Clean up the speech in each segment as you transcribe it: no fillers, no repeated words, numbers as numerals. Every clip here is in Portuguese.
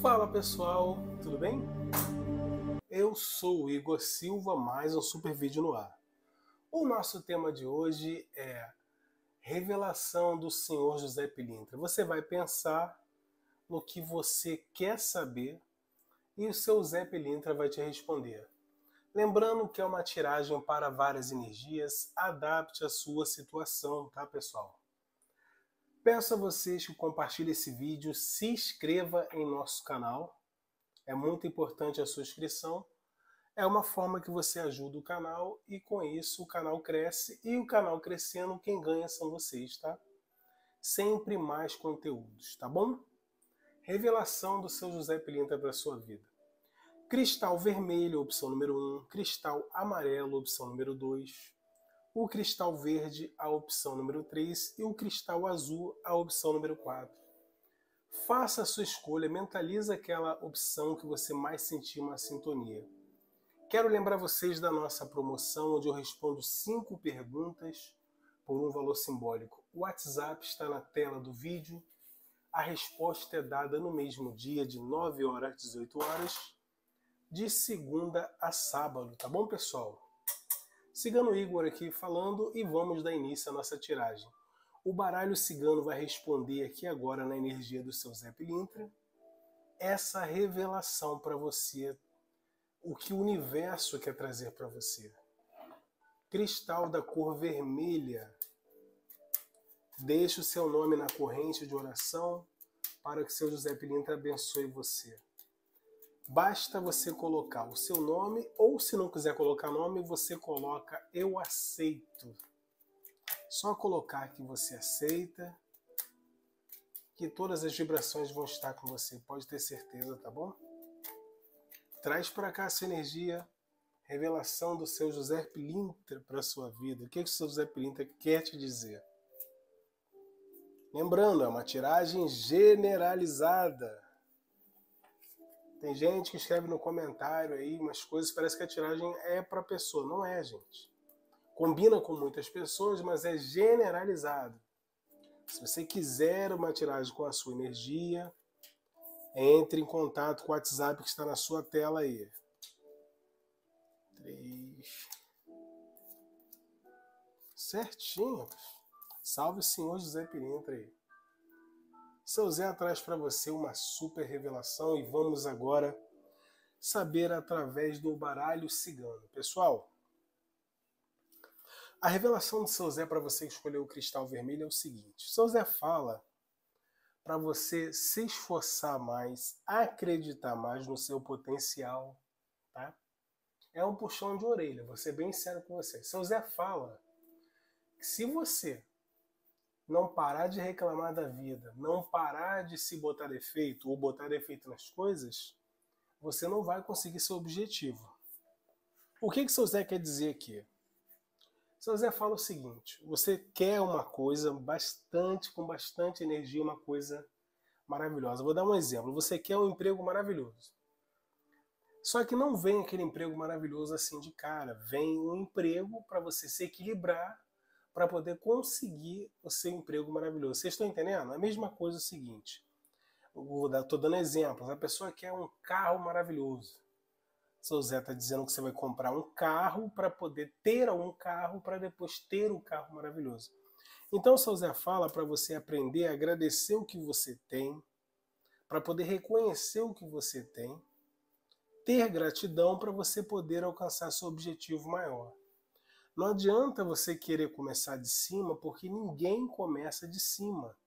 Fala pessoal, tudo bem? Eu sou o Igor Silva, mais um super vídeo no ar. O nosso tema de hoje é Revelação do Senhor José Pilintra. Você vai pensar no que você quer saber e o seu Zé Pilintra vai te responder. Lembrando que é uma tiragem para várias energias, adapte a sua situação, tá pessoal? Peço a vocês que compartilhem esse vídeo, se inscreva em nosso canal. É muito importante a sua inscrição. É uma forma que você ajuda o canal e com isso o canal cresce. E o canal crescendo, quem ganha são vocês, tá? Sempre mais conteúdos, tá bom? Revelação do seu José Pilintra para a sua vida. Cristal vermelho, opção número 1. Cristal amarelo, opção número 2. O cristal verde, a opção número 3. E o cristal azul, a opção número 4. Faça a sua escolha, mentalize aquela opção que você mais sentir uma sintonia. Quero lembrar vocês da nossa promoção, onde eu respondo 5 perguntas por um valor simbólico. O WhatsApp está na tela do vídeo. A resposta é dada no mesmo dia, de 9 horas às 18 horas, de segunda a sábado, tá bom, pessoal? Sigando o Igor aqui falando e vamos dar início à nossa tiragem. O baralho cigano vai responder aqui agora na energia do seu Zé Pilintra essa revelação para você, o que o universo quer trazer para você. Cristal da cor vermelha. Deixe o seu nome na corrente de oração para que seu José Pilintra abençoe você. Basta você colocar o seu nome, ou se não quiser colocar nome, você coloca eu aceito. Só colocar que você aceita, que todas as vibrações vão estar com você, pode ter certeza, tá bom? Traz para cá a sua energia, revelação do seu José Pilintra para a sua vida. O que o seu José Pilintra quer te dizer? Lembrando, é uma tiragem generalizada. Tem gente que escreve no comentário aí umas coisas, parece que a tiragem é para a pessoa. Não é, gente. Combina com muitas pessoas, mas é generalizado. Se você quiser uma tiragem com a sua energia, entre em contato com o WhatsApp que está na sua tela aí. 3. Certinho. Salve o senhor José Pilintra aí. Seu Zé traz para você uma super revelação e vamos agora saber através do baralho cigano. Pessoal, a revelação do seu Zé para você que escolheu o cristal vermelho é o seguinte. Seu Zé fala para você se esforçar mais, acreditar mais no seu potencial, tá? É um puxão de orelha, vou ser bem sério com você. Seu Zé fala que se você não parar de reclamar da vida, não parar de se botar defeito ou botar defeito nas coisas, você não vai conseguir seu objetivo. O que seu Zé quer dizer aqui? Seu Zé fala o seguinte, você quer uma coisa com bastante energia, uma coisa maravilhosa. Vou dar um exemplo, você quer um emprego maravilhoso. Só que não vem aquele emprego maravilhoso assim de cara, vem um emprego para você se equilibrar, para poder conseguir o seu emprego maravilhoso. Vocês estão entendendo? A mesma coisa é o seguinte, estou dando exemplos, a pessoa quer um carro maravilhoso. Seu Zé está dizendo que você vai comprar um carro para poder ter um carro para depois ter um carro maravilhoso. Então, seu Zé fala para você aprender a agradecer o que você tem, para poder reconhecer o que você tem, ter gratidão para você poder alcançar seu objetivo maior. Não adianta você querer começar de cima, porque ninguém começa de cima.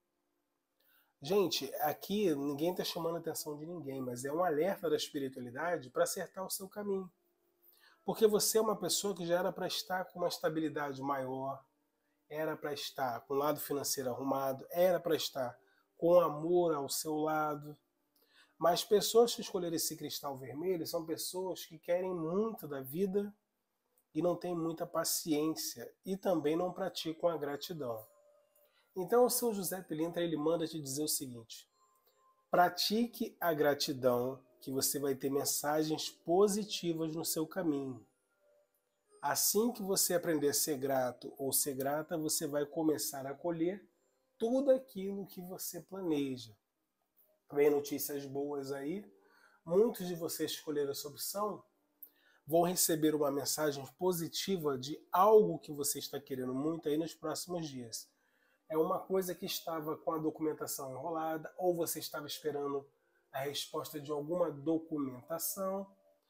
Gente, aqui ninguém está chamando a atenção de ninguém, mas é um alerta da espiritualidade para acertar o seu caminho. Porque você é uma pessoa que já era para estar com uma estabilidade maior, era para estar com o lado financeiro arrumado, era para estar com amor ao seu lado. Mas pessoas que escolheram esse cristal vermelho são pessoas que querem muito da vida e não têm muita paciência e também não praticam a gratidão. Então o seu José Pilintra ele manda te dizer o seguinte, pratique a gratidão que você vai ter mensagens positivas no seu caminho. Assim que você aprender a ser grato ou ser grata, você vai começar a colher tudo aquilo que você planeja. Vem notícias boas aí. Muitos de vocês escolheram essa opção vão receber uma mensagem positiva de algo que você está querendo muito aí nos próximos dias. É uma coisa que estava com a documentação enrolada, ou você estava esperando a resposta de alguma documentação.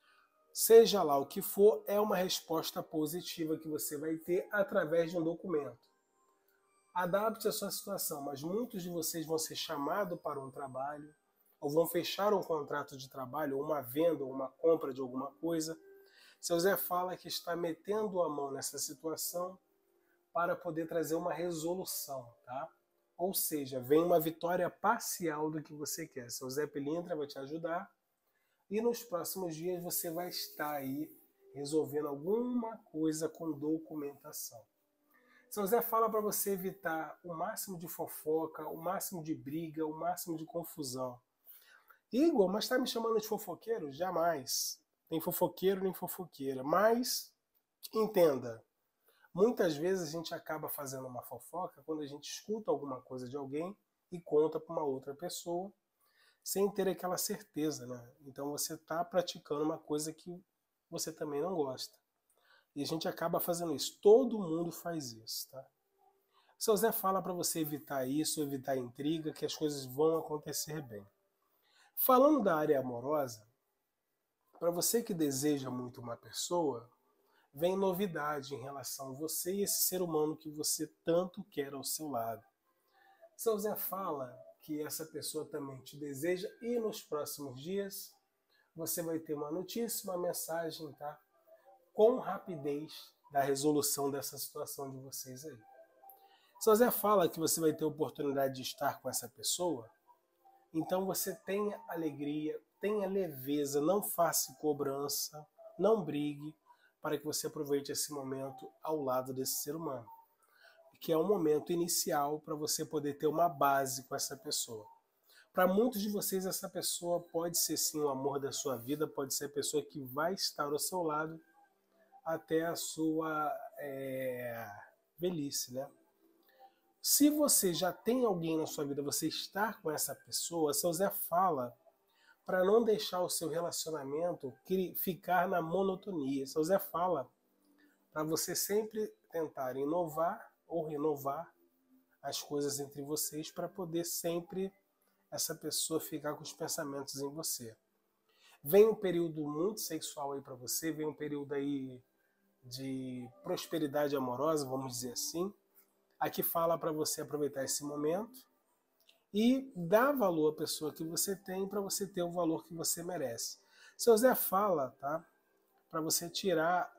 Seja lá o que for, é uma resposta positiva que você vai ter através de um documento. Adapte a sua situação, mas muitos de vocês vão ser chamados para um trabalho, ou vão fechar um contrato de trabalho, ou uma venda, ou uma compra de alguma coisa. Seu Zé fala que está metendo a mão nessa situação para poder trazer uma resolução, tá? Ou seja, vem uma vitória parcial do que você quer. Seu Zé Pilintra vai te ajudar e nos próximos dias você vai estar aí resolvendo alguma coisa com documentação. Seu Zé fala para você evitar o máximo de fofoca, o máximo de briga, o máximo de confusão. Igor, mas está me chamando de fofoqueiro? Jamais. Nem fofoqueiro, nem fofoqueira. Mas, entenda, muitas vezes a gente acaba fazendo uma fofoca quando a gente escuta alguma coisa de alguém e conta para uma outra pessoa sem ter aquela certeza, né? Então você está praticando uma coisa que você também não gosta. E a gente acaba fazendo isso. Todo mundo faz isso, tá? Seu Zé fala para você evitar isso, evitar intriga, que as coisas vão acontecer bem. Falando da área amorosa, para você que deseja muito uma pessoa, vem novidade em relação a você e esse ser humano que você tanto quer ao seu lado. Seu Zé fala que essa pessoa também te deseja e nos próximos dias você vai ter uma notícia, uma mensagem, tá? Com rapidez da resolução dessa situação de vocês aí. Seu Zé fala que você vai ter a oportunidade de estar com essa pessoa, então você tenha alegria, tenha leveza, não faça cobrança, não brigue, para que você aproveite esse momento ao lado desse ser humano, que é um momento inicial para você poder ter uma base com essa pessoa. Para muitos de vocês, essa pessoa pode ser sim o amor da sua vida, pode ser a pessoa que vai estar ao seu lado até a sua velhice, né? Se você já tem alguém na sua vida, você estar com essa pessoa, seu Zé fala para não deixar o seu relacionamento ficar na monotonia. Seu Zé fala para você sempre tentar inovar ou renovar as coisas entre vocês para poder sempre essa pessoa ficar com os pensamentos em você. Vem um período muito sexual aí para você, vem um período aí de prosperidade amorosa, vamos dizer assim. Aqui fala para você aproveitar esse momento e dar valor à pessoa que você tem para você ter o valor que você merece. Seu Zé fala, tá? Para você tirar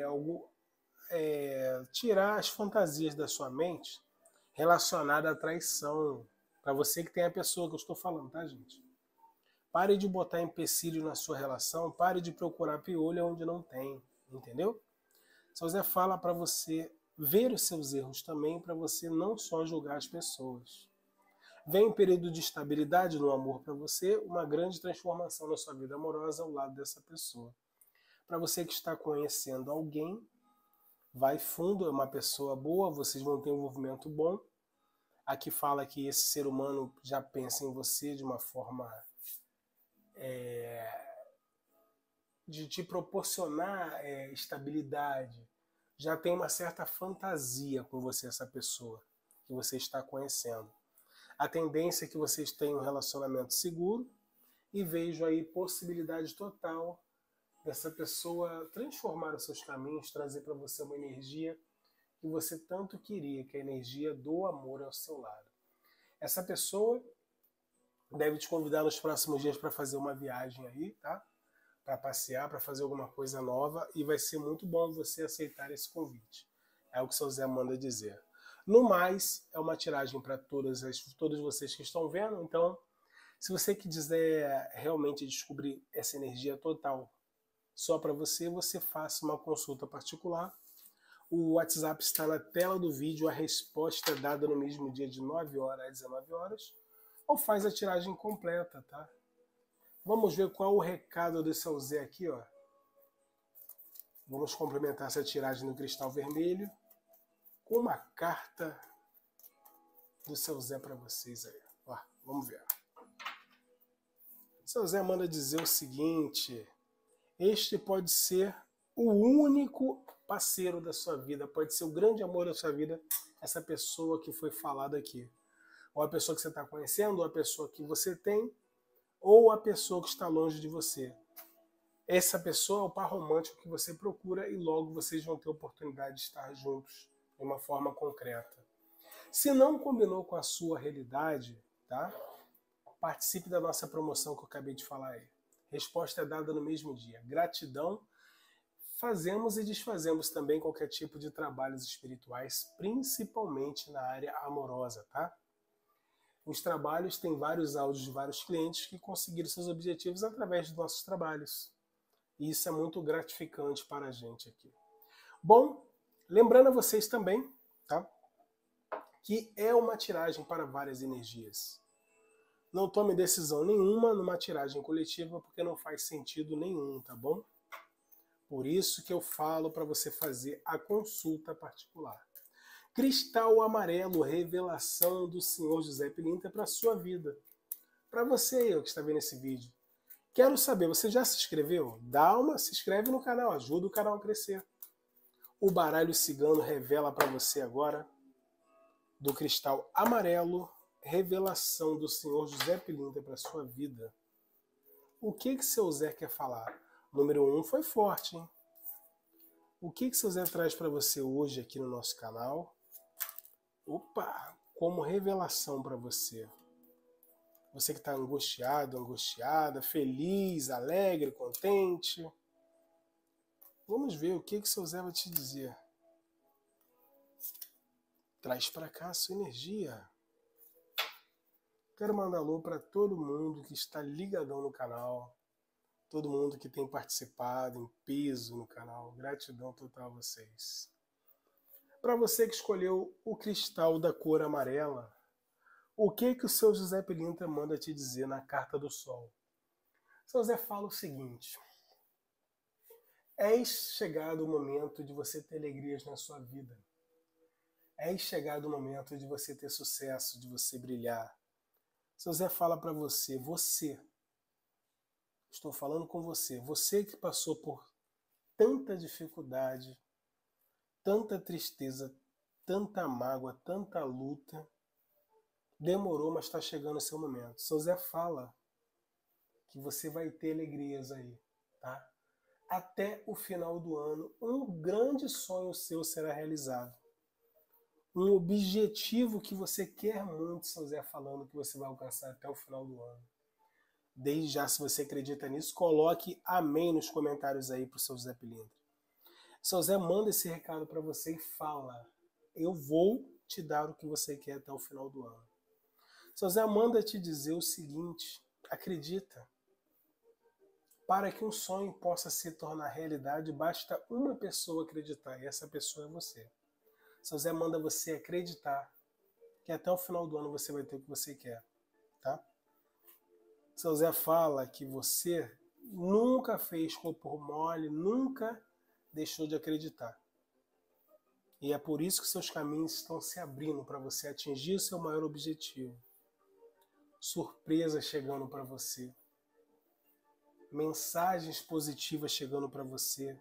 tirar as fantasias da sua mente relacionadas à traição. Para você que tem a pessoa que eu estou falando, tá, gente? Pare de botar empecilho na sua relação, pare de procurar piolho onde não tem, entendeu? Seu Zé fala para você ver os seus erros também, para você não só julgar as pessoas. Vem um período de estabilidade no amor para você, uma grande transformação na sua vida amorosa ao lado dessa pessoa. Para você que está conhecendo alguém, vai fundo, é uma pessoa boa, vocês vão ter um envolvimento bom. Aqui fala que esse ser humano já pensa em você de uma forma de te proporcionar estabilidade. Já tem uma certa fantasia com você, essa pessoa que você está conhecendo. A tendência é que vocês tenham um relacionamento seguro e vejo aí possibilidade total dessa pessoa transformar os seus caminhos, trazer para você uma energia que você tanto queria, que é a energia do amor ao seu lado. Essa pessoa deve te convidar nos próximos dias para fazer uma viagem aí, tá? Para passear, para fazer alguma coisa nova, e vai ser muito bom você aceitar esse convite. É o que o seu Zé manda dizer. No mais, é uma tiragem para todos vocês que estão vendo, então, se você quiser realmente descobrir essa energia total só para você, você faça uma consulta particular. O WhatsApp está na tela do vídeo, a resposta é dada no mesmo dia de 9 horas às 19 horas, ou faz a tiragem completa, tá? Vamos ver qual o recado do seu Zé aqui, ó. Vamos complementar essa tiragem no cristal vermelho com uma carta do seu Zé para vocês aí. Ó, vamos ver. Seu Zé manda dizer o seguinte: este pode ser o único parceiro da sua vida, pode ser o grande amor da sua vida, essa pessoa que foi falada aqui. Ou a pessoa que você está conhecendo, ou a pessoa que você tem, ou a pessoa que está longe de você. Essa pessoa é o par romântico que você procura e logo vocês vão ter a oportunidade de estar juntos de uma forma concreta. Se não combinou com a sua realidade, tá? Participe da nossa promoção que eu acabei de falar aí. Resposta é dada no mesmo dia. Gratidão. Fazemos e desfazemos também qualquer tipo de trabalhos espirituais, principalmente na área amorosa, tá? Os trabalhos têm vários áudios de vários clientes que conseguiram seus objetivos através dos nossos trabalhos. E isso é muito gratificante para a gente aqui. Bom, lembrando a vocês também, tá? Que é uma tiragem para várias energias. Não tome decisão nenhuma numa tiragem coletiva, porque não faz sentido nenhum, tá bom? Por isso que eu falo para você fazer a consulta particular. Cristal amarelo, revelação do Senhor José Pilintra para a sua vida. Para você aí que está vendo esse vídeo. Quero saber, você já se inscreveu? Se inscreve no canal, ajuda o canal a crescer. O baralho cigano revela para você agora, do cristal amarelo, revelação do Senhor José Pilintra para a sua vida. O que seu Zé quer falar? Número 1 foi forte, hein? O que seu Zé traz para você hoje aqui no nosso canal? Opa! Como revelação para você. Você que está angustiado, angustiada, feliz, alegre, contente. Vamos ver o que seu Zé vai te dizer. Traz para cá a sua energia. Quero mandar alô para todo mundo que está ligadão no canal. Todo mundo que tem participado em peso no canal. Gratidão total a vocês. Para você que escolheu o cristal da cor amarela, o que o seu José Pilintra manda te dizer na carta do Sol? Seu Zé fala o seguinte: eis chegado o momento de você ter alegrias na sua vida. Eis chegado o momento de você ter sucesso, de você brilhar. Seu Zé fala para você, estou falando com você que passou por tanta dificuldade, tanta tristeza, tanta mágoa, tanta luta, demorou, mas está chegando o seu momento. Seu Zé fala que você vai ter alegrias aí, tá? Até o final do ano, um grande sonho seu será realizado. Um objetivo que você quer muito, seu Zé falando que você vai alcançar até o final do ano. Desde já, se você acredita nisso, coloque amém nos comentários aí pro seu Zé Pilintra. Seu Zé manda esse recado para você e fala: eu vou te dar o que você quer até o final do ano. Seu Zé manda te dizer o seguinte: acredita. Para que um sonho possa se tornar realidade, basta uma pessoa acreditar, e essa pessoa é você. Seu Zé manda você acreditar que até o final do ano você vai ter o que você quer, tá? Seu Zé fala que você nunca fez corpo mole, nunca deixou de acreditar. E é por isso que seus caminhos estão se abrindo para você atingir o seu maior objetivo. Surpresas chegando para você. Mensagens positivas chegando para você.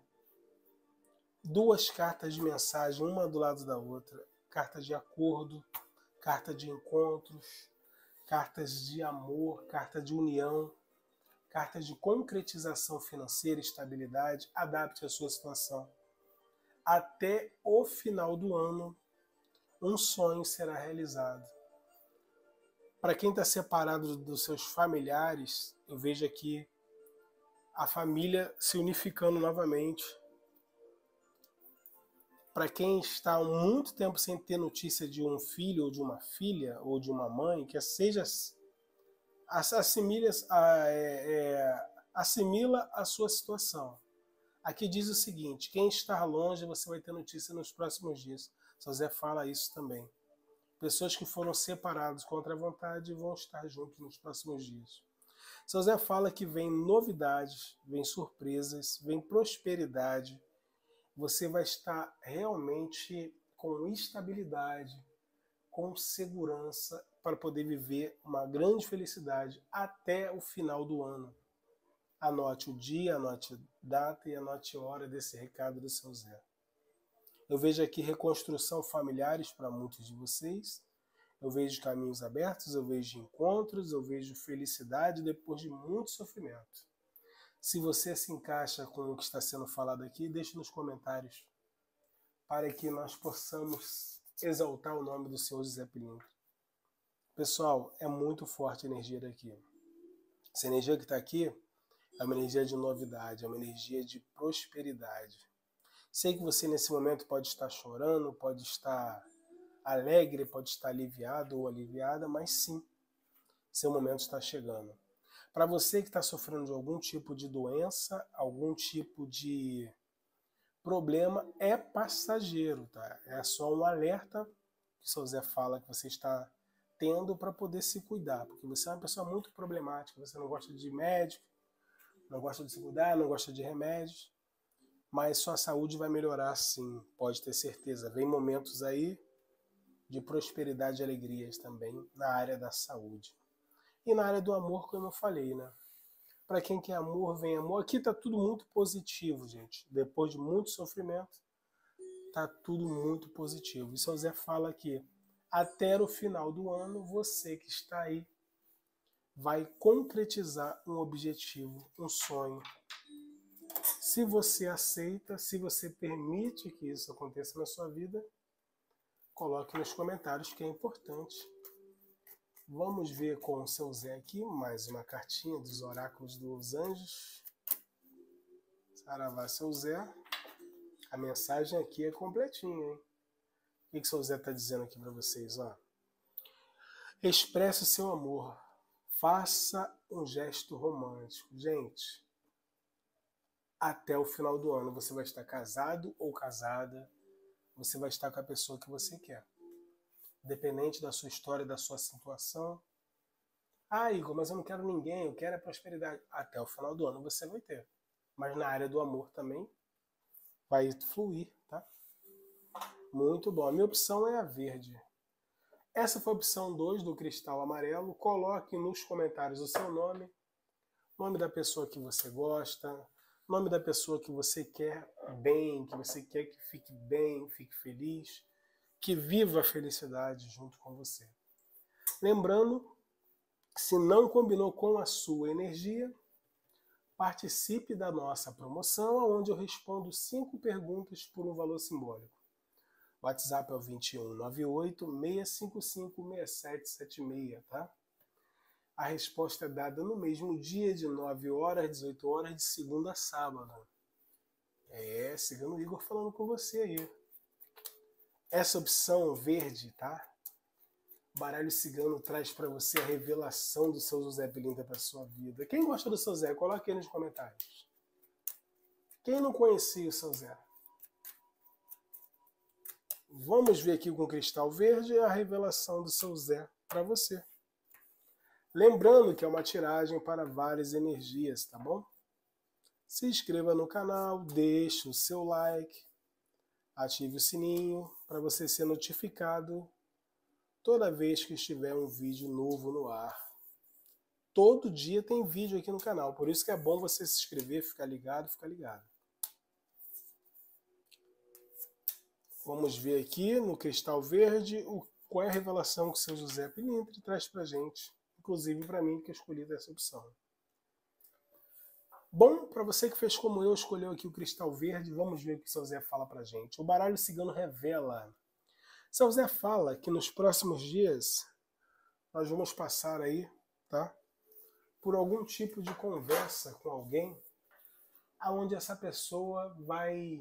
2 cartas de mensagem, uma do lado da outra. Carta de acordo, carta de encontros, cartas de amor, carta de união, cartas de concretização financeira, estabilidade. Adapte a sua situação. Até o final do ano, um sonho será realizado. Para quem está separado dos seus familiares, eu vejo aqui a família se unificando novamente. Para quem está há muito tempo sem ter notícia de um filho ou de uma filha ou de uma mãe, que seja assimila a sua situação. Aqui diz o seguinte: quem está longe, você vai ter notícia nos próximos dias. Seu Zé fala isso também. Pessoas que foram separadas contra a vontade vão estar juntos nos próximos dias. Seu Zé fala que vem novidades, vem surpresas, vem prosperidade. Você vai estar realmente com estabilidade, com segurança para poder viver uma grande felicidade até o final do ano. Anote o dia, anote a data e anote a hora desse recado do seu Zé. Eu vejo aqui reconstrução familiares para muitos de vocês. Eu vejo caminhos abertos, eu vejo encontros, eu vejo felicidade depois de muito sofrimento. Se você se encaixa com o que está sendo falado aqui, deixe nos comentários para que nós possamos exaltar o nome do Senhor José Pilintra. Pessoal, é muito forte a energia daqui. Essa energia que está aqui é uma energia de novidade, é uma energia de prosperidade. Sei que você nesse momento pode estar chorando, pode estar alegre, pode estar aliviado ou aliviada, mas sim, seu momento está chegando. Para você que está sofrendo de algum tipo de doença, algum tipo de problema, é passageiro, tá? É só um alerta que o seu Zé fala que você está tendo para poder se cuidar, porque você é uma pessoa muito problemática, você não gosta de médico, não gosta de se cuidar, não gosta de remédios, mas sua saúde vai melhorar sim, pode ter certeza. Vem momentos aí de prosperidade e alegrias também na área da saúde. E na área do amor, como eu falei, né? Para quem quer amor, vem amor. Aqui tá tudo muito positivo, gente. Depois de muito sofrimento, tá tudo muito positivo. E seu Zé fala que até o final do ano, você que está aí vai concretizar um objetivo, um sonho. Se você aceita, se você permite que isso aconteça na sua vida, coloque nos comentários que é importante. Vamos ver com o seu Zé aqui, mais uma cartinha dos oráculos dos anjos. Saravá, seu Zé. A mensagem aqui é completinha, hein? O que o seu Zé está dizendo aqui para vocês? Ó? Expresse o seu amor. Faça um gesto romântico. Gente, até o final do ano você vai estar casado ou casada. Você vai estar com a pessoa que você quer. Independente da sua história, da sua situação. Ah, Igor, mas eu não quero ninguém, eu quero a prosperidade. Até o final do ano você vai ter. Mas na área do amor também vai fluir, tá? Muito bom. A minha opção é a verde. Essa foi a opção 2 do cristal amarelo. Coloque nos comentários o seu nome, nome da pessoa que você gosta, nome da pessoa que você quer bem, que você quer que fique bem, fique feliz, que viva a felicidade junto com você. Lembrando, se não combinou com a sua energia, participe da nossa promoção, onde eu respondo 5 perguntas por um valor simbólico. O WhatsApp é o 2198-655-6776, tá? A resposta é dada no mesmo dia, de 9 horas às 18 horas, de segunda a sábado. Seguindo o Igor falando com você aí. Essa opção verde, tá? O baralho cigano traz para você a revelação do seu José Pilintra para sua vida. Quem gosta do seu Zé, coloque aí nos comentários. Quem não conhecia o seu Zé? Vamos ver aqui com o cristal verde a revelação do seu Zé para você. Lembrando que é uma tiragem para várias energias, tá bom? Se inscreva no canal, deixe o seu like, ative o sininho para você ser notificado toda vez que estiver um vídeo novo no ar. Todo dia tem vídeo aqui no canal, por isso que é bom você se inscrever, ficar ligado, ficar ligado. Vamos ver aqui no cristal verde qual é a revelação que o seu José Pilintra traz pra gente, inclusive para mim que eu escolhi essa opção. Bom, para você que fez como eu, escolheu aqui o cristal verde, vamos ver o que o seu Zé fala pra gente. O baralho cigano revela. Seu Zé fala que nos próximos dias nós vamos passar aí, tá? Por algum tipo de conversa com alguém, aonde essa pessoa vai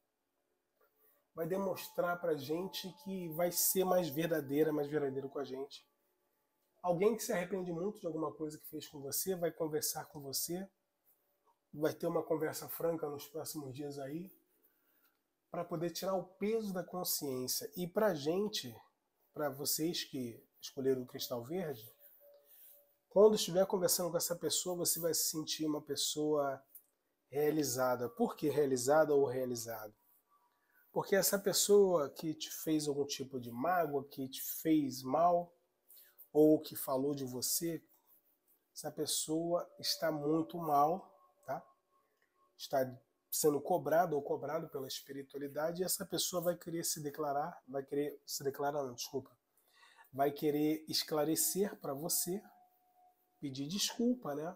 demonstrar pra gente que vai ser mais verdadeiro com a gente. Alguém que se arrepende muito de alguma coisa que fez com você, vai conversar com você, vai ter uma conversa franca nos próximos dias aí, para poder tirar o peso da consciência. E pra gente, para vocês que escolheram o cristal verde, quando estiver conversando com essa pessoa, você vai se sentir uma pessoa realizada. Por que realizada ou realizado? Porque essa pessoa que te fez algum tipo de mágoa, que te fez mal, ou que falou de você, essa pessoa está muito mal, tá? Está sendo cobrado ou cobrado pela espiritualidade, e essa pessoa vai querer se declarar, não, desculpa, vai querer esclarecer para você, pedir desculpa, né?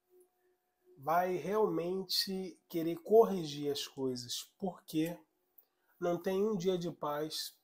Vai realmente querer corrigir as coisas, porque não tem um dia de paz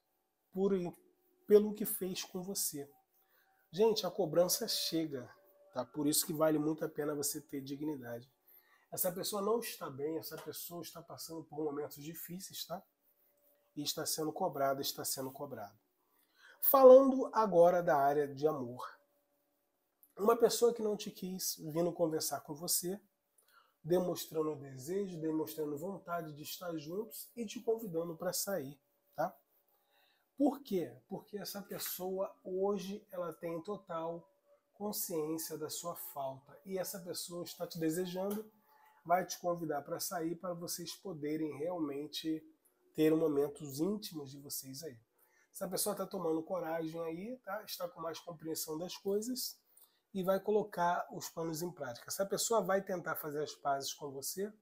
pelo que fez com você. Gente, a cobrança chega, tá? Por isso que vale muito a pena você ter dignidade. Essa pessoa não está bem, essa pessoa está passando por momentos difíceis, tá? E está sendo cobrada, está sendo cobrada. Falando agora da área de amor. Uma pessoa que não te quis vindo conversar com você, demonstrando desejo, demonstrando vontade de estar juntos e te convidando para sair, tá? Por quê? Porque essa pessoa hoje ela tem total consciência da sua falta e essa pessoa está te desejando, vai te convidar para sair para vocês poderem realmente ter momentos íntimos de vocês aí. Essa pessoa está tomando coragem aí, tá? Está com mais compreensão das coisas e vai colocar os planos em prática. Essa pessoa vai tentar fazer as pazes com você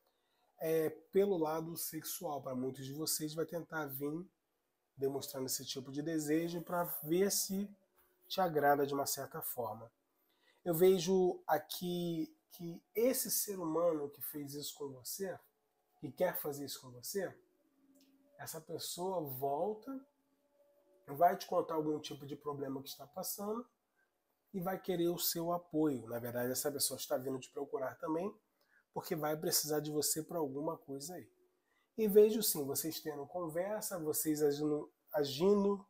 pelo lado sexual. Para muitos de vocês vai tentar vir demonstrando esse tipo de desejo para ver se te agrada de uma certa forma. Eu vejo aqui que esse ser humano que fez isso com você, que quer fazer isso com você, essa pessoa volta, vai te contar algum tipo de problema que está passando e vai querer o seu apoio. Na verdade, essa pessoa está vindo te procurar também, porque vai precisar de você para alguma coisa aí. E vejo sim, vocês tendo conversa, vocês agindo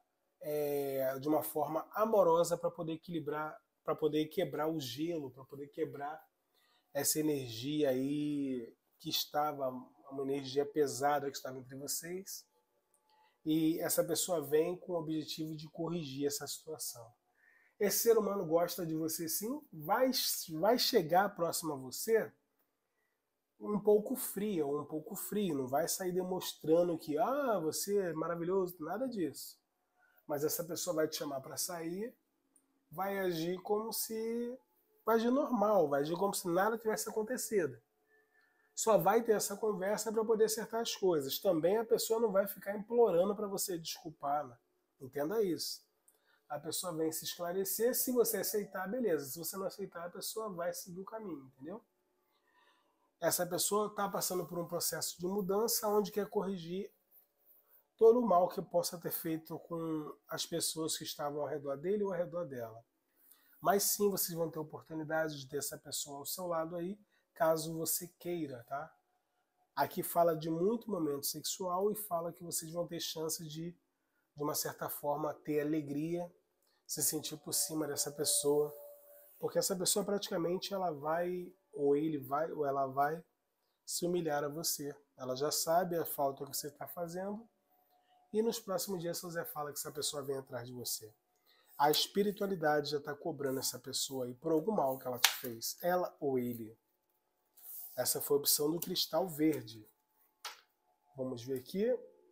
de uma forma amorosa para poder equilibrar, para poder quebrar o gelo, para poder quebrar essa energia aí que estava, uma energia pesada que estava entre vocês. E essa pessoa vem com o objetivo de corrigir essa situação. Esse ser humano gosta de você sim, vai chegar próximo a você um pouco fria ou um pouco frio, não vai sair demonstrando que você é maravilhoso, nada disso. Mas essa pessoa vai te chamar para sair, vai agir como se... vai agir normal, vai agir como se nada tivesse acontecido. Só vai ter essa conversa para poder acertar as coisas. Também a pessoa não vai ficar implorando para você desculpar, né? Entenda isso. A pessoa vem se esclarecer, se você aceitar, beleza. Se você não aceitar, a pessoa vai seguir o caminho, entendeu? Essa pessoa está passando por um processo de mudança onde quer corrigir todo o mal que possa ter feito com as pessoas que estavam ao redor dele ou ao redor dela. Mas sim, vocês vão ter oportunidade de ter essa pessoa ao seu lado aí, caso você queira, tá? Aqui fala de muito momento sexual e fala que vocês vão ter chance de uma certa forma, ter alegria, se sentir por cima dessa pessoa, porque essa pessoa praticamente ela vai, ou ele vai, ou ela vai se humilhar a você. Ela já sabe a falta que você está fazendo e nos próximos dias seu Zé fala que essa pessoa vem atrás de você. A espiritualidade já está cobrando essa pessoa aí por algum mal que ela te fez, ela ou ele. Essa foi a opção do cristal verde. Vamos ver aqui.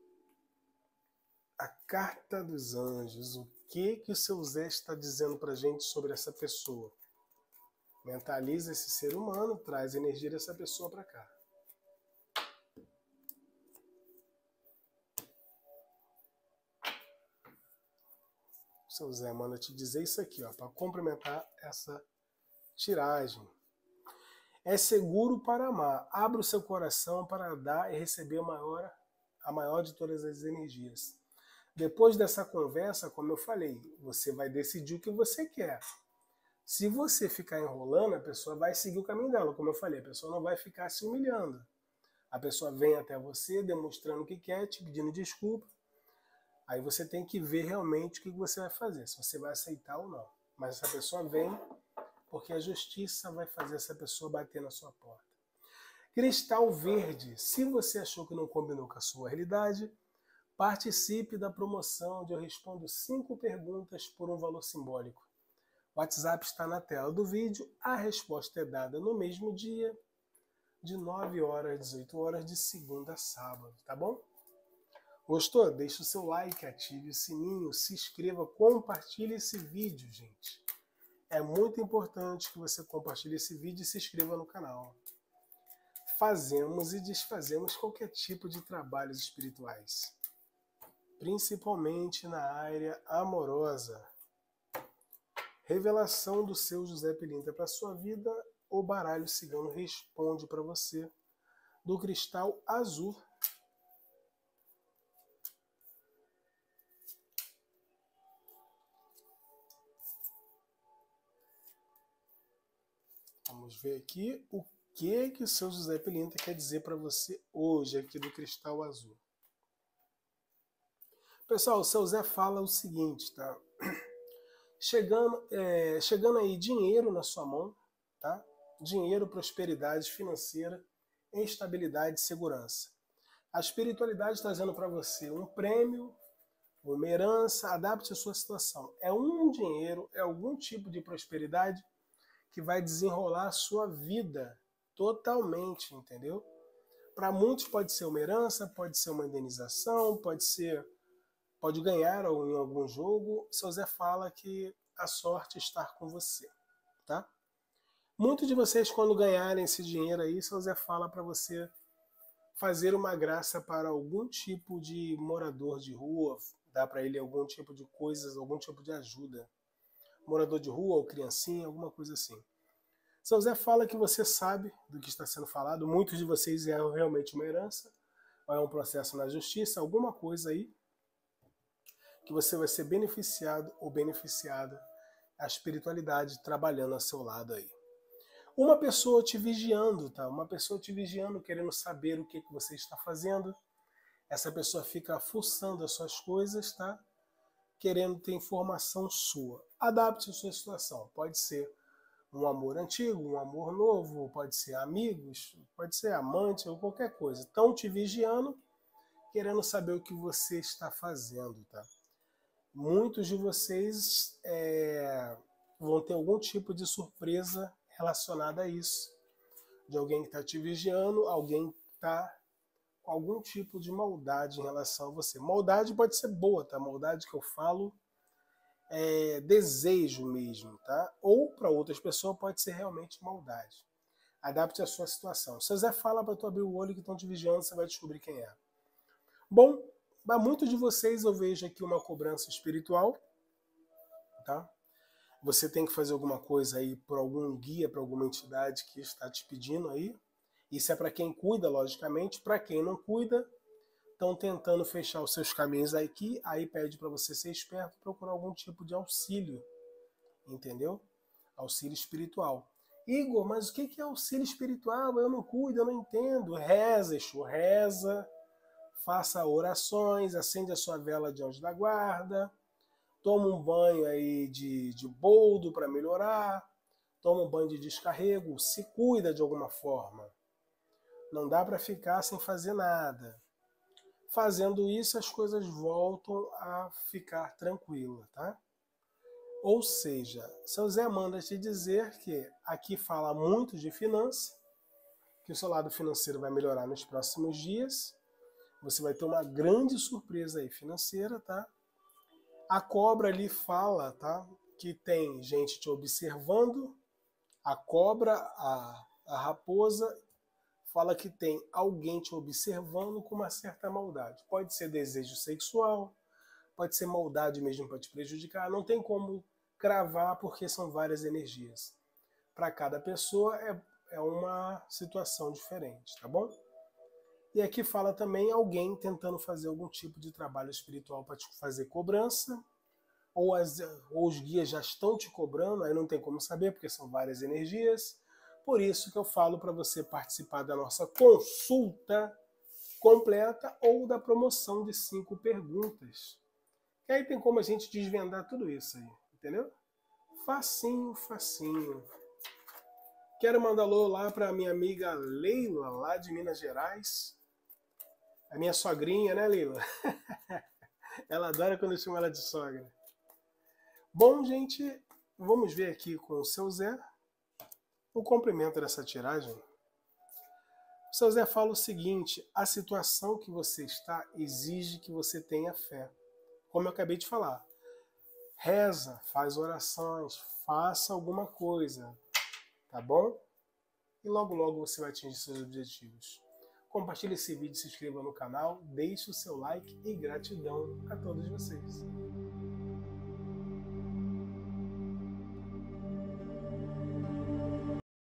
A carta dos anjos. O que o seu Zé está dizendo para a gente sobre essa pessoa? Mentaliza esse ser humano, traz a energia dessa pessoa para cá. O seu Zé manda te dizer isso aqui, para complementar essa tiragem. É seguro para amar. Abra o seu coração para dar e receber a maior de todas as energias. Depois dessa conversa, como eu falei, você vai decidir o que você quer. Se você ficar enrolando, a pessoa vai seguir o caminho dela. Como eu falei, a pessoa não vai ficar se humilhando. A pessoa vem até você, demonstrando o que quer, te pedindo desculpa. Aí você tem que ver realmente o que você vai fazer, se você vai aceitar ou não. Mas essa pessoa vem porque a justiça vai fazer essa pessoa bater na sua porta. Cristal verde. Se você achou que não combinou com a sua realidade, participe da promoção onde eu respondo 5 perguntas por um valor simbólico. O WhatsApp está na tela do vídeo. A resposta é dada no mesmo dia, de 9 horas às 18 horas, de segunda a sábado, tá bom? Gostou? Deixe o seu like, ative o sininho, se inscreva, compartilhe esse vídeo, gente. É muito importante que você compartilhe esse vídeo e se inscreva no canal. Fazemos e desfazemos qualquer tipo de trabalhos espirituais, principalmente na área amorosa. Revelação do seu José Pilintra para a sua vida, o baralho cigano responde para você, do cristal azul. Vamos ver aqui o que o seu José Pilintra quer dizer para você hoje aqui do cristal azul. Pessoal, o seu Zé fala o seguinte, tá? Chegando aí dinheiro na sua mão, tá? Dinheiro, prosperidade financeira, estabilidade e segurança. A espiritualidade trazendo para você um prêmio, uma herança, adapte a sua situação. É um dinheiro, é algum tipo de prosperidade que vai desenrolar a sua vida totalmente, entendeu? Para muitos pode ser uma herança, pode ser uma indenização, pode ganhar em algum jogo. Seu Zé fala que a sorte está com você, tá? Muitos de vocês, quando ganharem esse dinheiro aí, seu Zé fala para você fazer uma graça para algum tipo de morador de rua, dar para ele algum tipo de coisas, algum tipo de ajuda. Morador de rua ou criancinha, alguma coisa assim. São Zé fala que você sabe do que está sendo falado, muitos de vocês é realmente uma herança, ou é um processo na justiça, alguma coisa aí, que você vai ser beneficiado ou beneficiada, a espiritualidade trabalhando ao seu lado aí. Uma pessoa te vigiando, tá? Uma pessoa te vigiando, querendo saber o que você está fazendo. Essa pessoa fica fuçando as suas coisas, tá? Querendo ter informação sua. Adapte a sua situação. Pode ser um amor antigo, um amor novo, pode ser amigos, pode ser amante ou qualquer coisa. Estão te vigiando, querendo saber o que você está fazendo, tá? Muitos de vocês vão ter algum tipo de surpresa relacionada a isso. De alguém que está te vigiando, alguém que está com algum tipo de maldade em relação a você. Maldade pode ser boa, tá? Maldade que eu falo desejo mesmo, tá? Ou para outras pessoas pode ser realmente maldade. Adapte a sua situação. Se Zé fala para tu abrir o olho que estão te vigiando, você vai descobrir quem é. Bom, para muitos de vocês eu vejo aqui uma cobrança espiritual, tá? Você tem que fazer alguma coisa aí por algum guia, para alguma entidade que está te pedindo aí. Isso é para quem cuida, logicamente. Para quem não cuida, estão tentando fechar os seus caminhos aqui, aí pede para você ser esperto e procurar algum tipo de auxílio, entendeu? Auxílio espiritual. Igor, mas o que é auxílio espiritual? Eu não cuido, eu não entendo. Reza, Exu, reza, faça orações, acende a sua vela de anjo da guarda, toma um banho aí de boldo para melhorar, toma um banho de descarrego, se cuida de alguma forma. Não dá para ficar sem fazer nada. Fazendo isso, as coisas voltam a ficar tranquilas, tá? Ou seja, seu Zé manda te dizer que aqui fala muito de finança, que o seu lado financeiro vai melhorar nos próximos dias. Você vai ter uma grande surpresa aí financeira, tá? A cobra ali fala, tá? Que tem gente te observando. A cobra, a raposa, fala que tem alguém te observando com uma certa maldade. Pode ser desejo sexual, pode ser maldade mesmo para te prejudicar. Não tem como cravar porque são várias energias. Para cada pessoa é uma situação diferente, tá bom? E aqui fala também alguém tentando fazer algum tipo de trabalho espiritual para te fazer cobrança, ou os guias já estão te cobrando, aí não tem como saber porque são várias energias. Por isso que eu falo para você participar da nossa consulta completa ou da promoção de 5 perguntas. E aí tem como a gente desvendar tudo isso aí, entendeu? Facinho, facinho. Quero mandar alô lá para minha amiga Leila, lá de Minas Gerais. A minha sogrinha, né, Leila? Ela adora quando eu chamo ela de sogra. Bom, gente, vamos ver aqui com o seu Zé o complemento dessa tiragem. O São José fala o seguinte: a situação que você está exige que você tenha fé. Como eu acabei de falar, reza, faz orações, faça alguma coisa, tá bom? E logo logo você vai atingir seus objetivos. Compartilhe esse vídeo, se inscreva no canal, deixe o seu like e gratidão a todos vocês.